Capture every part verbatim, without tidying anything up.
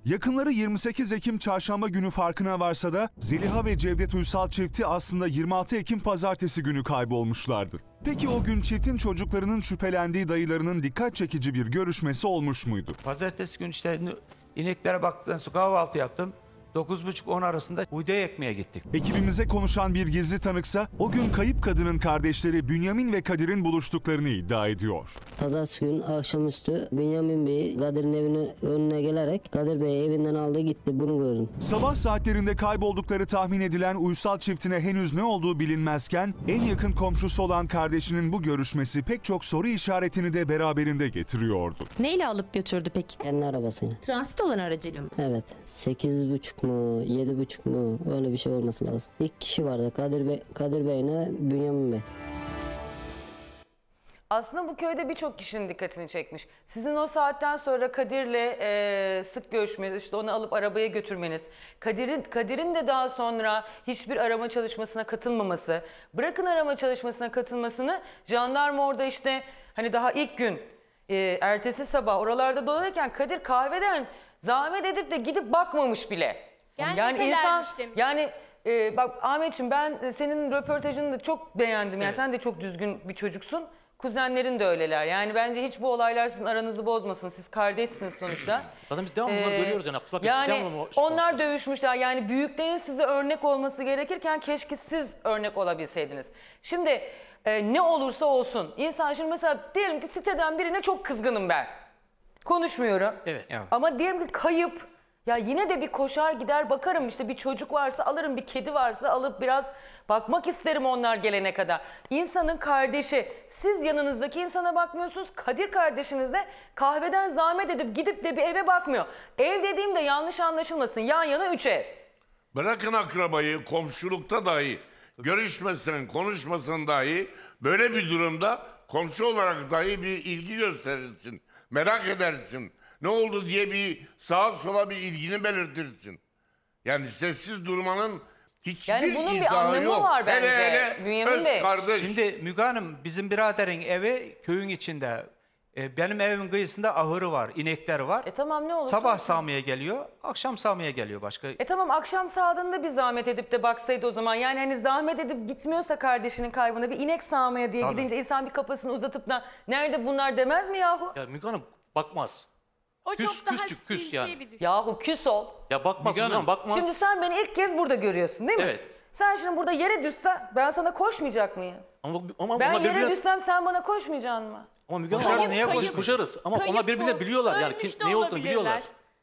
Yakınları yirmi sekiz Ekim çarşamba günü farkına varsa da Zeliha ve Cevdet Uysal çifti aslında yirmi altı Ekim pazartesi günü kaybolmuşlardı. Peki o gün çiftin çocuklarının şüphelendiği dayılarının dikkat çekici bir görüşmesi olmuş muydu? Pazartesi günü işte ineklere baktıktan sonra kahvaltı yaptım. dokuz buçuk on arasında buğday ekmeye gittik. Ekibimize konuşan bir gizli tanıksa o gün kayıp kadının kardeşleri Bünyamin ve Kadir'in buluştuklarını iddia ediyor. Pazartesi günü akşamüstü Bünyamin Bey Kadir'in evinin önüne gelerek Kadir Bey evinden aldı gitti, bunu gördüm. Sabah saatlerinde kayboldukları tahmin edilen Uysal çiftine henüz ne olduğu bilinmezken en yakın komşusu olan kardeşinin bu görüşmesi pek çok soru işaretini de beraberinde getiriyordu. Neyle alıp götürdü peki? Kendi arabasıyla. Transit olan aracıyla mı? Evet. sekiz buçuk mu, yedi buçuk mu, öyle bir şey olması lazım. İlk kişi vardı, Kadir Bey, Kadir Bey ile Bünyamin Bey. Aslında bu köyde birçok kişinin dikkatini çekmiş. Sizin o saatten sonra Kadir'le e, sık görüşmeniz, işte onu alıp arabaya götürmeniz, Kadir'in Kadir'in de daha sonra hiçbir arama çalışmasına katılmaması, bırakın arama çalışmasına katılmasını, jandarma orada işte hani daha ilk gün, e, ertesi sabah oralarda dolanırken Kadir kahveden zahmet edip de gidip bakmamış bile. Yani, yani insan, demiş. yani e, bak Ahmetciğim, ben senin röportajını da çok beğendim. Yani evet. Sen de çok düzgün bir çocuksun. Kuzenlerin de öyleler. Yani bence hiç bu olaylar sizin aranızı bozmasın. Siz kardeşsiniz sonuçta. Zaten biz devamlı bunları ee, görüyoruz yani. Yani onlar dövüşmüşler. Yani büyüklerin size örnek olması gerekirken keşke siz örnek olabilseydiniz. Şimdi e, ne olursa olsun. İnsan şimdi mesela diyelim ki siteden birine çok kızgınım ben. Konuşmuyorum. Evet. evet. Ama diyelim ki kayıp. Ya yine de bir koşar gider bakarım, işte bir çocuk varsa alırım, bir kedi varsa alıp biraz bakmak isterim onlar gelene kadar. İnsanın kardeşi, siz yanınızdaki insana bakmıyorsunuz, Kadir kardeşiniz de kahveden zahmet edip gidip de bir eve bakmıyor. Ev dediğimde yanlış anlaşılmasın, yan yana üç ev. Bırakın akrabayı, komşulukta dahi görüşmesin, konuşmasın dahi böyle bir durumda komşu olarak dahi bir ilgi gösterirsin, merak edersin. Ne oldu diye bir sağa sola bir ilgini belirtirsin. Yani sessiz durmanın hiçbir yani bunun bir izahı anlamı yok. var bence. Hele hele Bünyamin Bey. kardeş. Şimdi Müge Hanım, bizim biraderin evi köyün içinde. Ee, benim evimin kıyısında ahırı var, inekler var. E tamam, ne olur. Sabah sağmaya geliyor, akşam sağmaya geliyor başka. E tamam, akşam sağdığında bir zahmet edip de baksaydı o zaman. Yani hani zahmet edip gitmiyorsa kardeşinin kaybına bir inek sağmaya diye Tabii. gidince insan bir kafasını uzatıp da nerede bunlar demez mi yahu? Ya Müge Hanım bakmaz. O Küs, çok daha küçük, küs sinsi yani. bir düşün. Yahu küs ol. Ya bakmaz Müge Hanım, bakmaz. Şimdi sen beni ilk kez burada görüyorsun değil mi? Evet. Sen şimdi burada yere düşsen ben sana koşmayacak mıyım? Ama, ama Ben ona yere birbirine... düşsem sen bana koşmayacaksın mı? Ama Müge Hanım Koşarız, ona- niye kayıp- koş- koşarız? Ama kayıp onlar birbirine bu. biliyorlar yani Ölmüş kim, de ne olduğunu olabilirler. biliyorlar.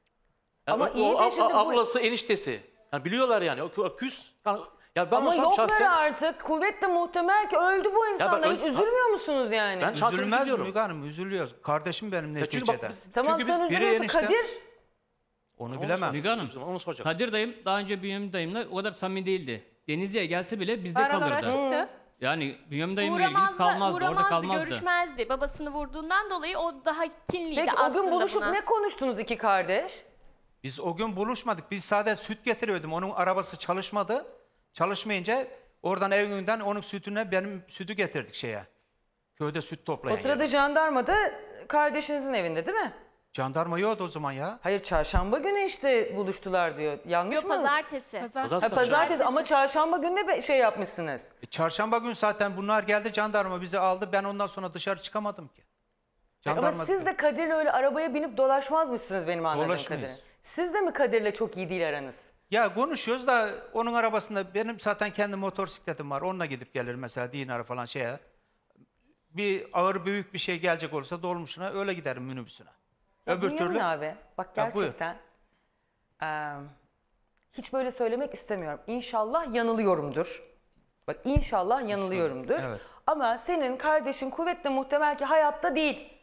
Yani Ama o, iyi de o, şimdi bu- ablası, eniştesi. Yani biliyorlar yani. O, o küs. Yani, ya ben Ama olsam yoklar şahsen- artık. Kuvvetle muhtemel ki öldü bu insanlar. ben- Hiç üzülmüyor musunuz yani? Ben şahsen Üzülmez mi üzülüyorum. Müge Hanım? Üzülüyoruz. Kardeşim benim Ya çünkü neticede. bak, Tamam, çünkü sen biz- biri üzülüyorsun. enişte- Kadir. Onu bilemem. Müge Hanım, Onu soracağım. Kadir dayım daha önce Bünyamin dayımla o kadar samimi değildi. Denizli'ye gelse bile bizde Aralara kalırdı. çıktı. Yani Bünyamin dayımla ilgili Uğramazdı, kalmazdı, orada uğramazdı, kalmazdı. görüşmezdi. Babasını vurduğundan dolayı o daha kinliydi Peki o aslında gün buluşup buna. ne konuştunuz iki kardeş? Biz o gün buluşmadık. Biz sadece süt getiriyordum. Onun arabası çalışmadı. Çalışmayınca oradan evinden onun sütüne benim sütü getirdik şeye. Köyde süt toplayan. O sırada yere. jandarma da kardeşinizin evinde değil mi? Jandarma yoktu o zaman ya. Hayır, çarşamba günü işte buluştular diyor. Yanlış Yok, mı? pazartesi. Pazartesi. Ha, pazartesi ama çarşamba günü de be- şey yapmışsınız. E, çarşamba gün zaten bunlar geldi, jandarma bizi aldı. Ben ondan sonra dışarı çıkamadım ki. Ama siz de Kadir'le öyle arabaya binip dolaşmazmışsınız benim anladığım Dolaşmayız. kadarıyla. Siz de mi Kadir'le çok iyi değil aranız? Ya konuşuyoruz da onun arabasında benim zaten kendi motosikletim var. Onunla gidip gelir mesela Dinar'a falan şeye. Bir ağır büyük bir şey gelecek olursa dolmuşuna öyle giderim minibüsüne. Ya Öbür Bünyamin türlü abi bak Ya buyur. gerçekten eee, hiç böyle söylemek istemiyorum. İnşallah yanılıyorumdur. Bak inşallah yanılıyorumdur. Evet. Ama senin kardeşin kuvvetle muhtemel ki hayatta değil.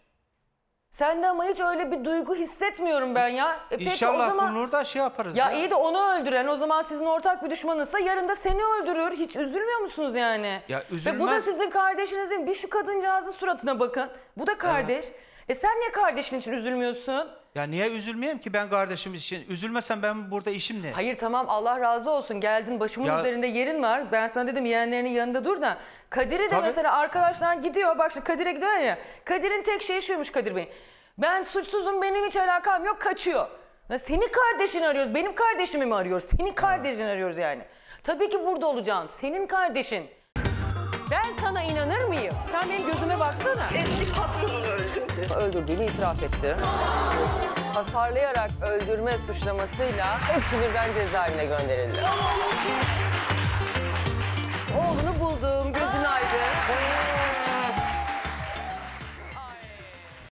Sende ama hiç öyle bir duygu hissetmiyorum ben ya. E peki İnşallah o zaman... bulunur da şey yaparız. Ya iyi de onu öldüren o zaman sizin ortak bir düşmanınsa yarın da seni öldürür. Hiç üzülmüyor musunuz yani? Ya Ve bu da üzülmez. sizin kardeşiniz değil mi? Bir şu kadıncağızın suratına bakın. Bu da kardeş. E sen niye kardeşin için üzülmüyorsun? Ya niye üzülmeyeyim ki ben kardeşim için? Üzülmesem ben burada işim ne? Hayır tamam, Allah razı olsun, geldin başımın Ya- üzerinde yerin var. Ben sana dedim yeğenlerinin yanında dur da. Kadir'i de Tabii. mesela arkadaşlar gidiyor, bak şimdi Kadir'e gidiyor ya. Kadir'in tek şeyi şuymuş Kadir Bey. Ben suçsuzum, benim hiç alakam yok, kaçıyor. Ya senin kardeşini arıyoruz. Benim kardeşimi mi arıyoruz? Senin kardeşini arıyoruz yani. Tabii ki burada olacaksın. Senin kardeşin. Ben sana inanır mıyım? Sen benim gözüme baksana. Eski patronunu öldürdü. Öldürdüğünü itiraf etti. Hasarlayarak öldürme suçlamasıyla hepsi birden cezaevine gönderildi.